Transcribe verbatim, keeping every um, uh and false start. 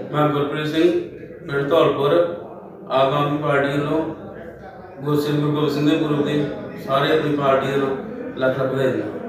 मैं गुरप्रीत सिंह पिंड धौलपुर आम आदमी पार्टी वालों गुरसिंह गुरु गोबिंद सिंह गुरु की सारे अपनी पार्टी वालों लख लख बधाई।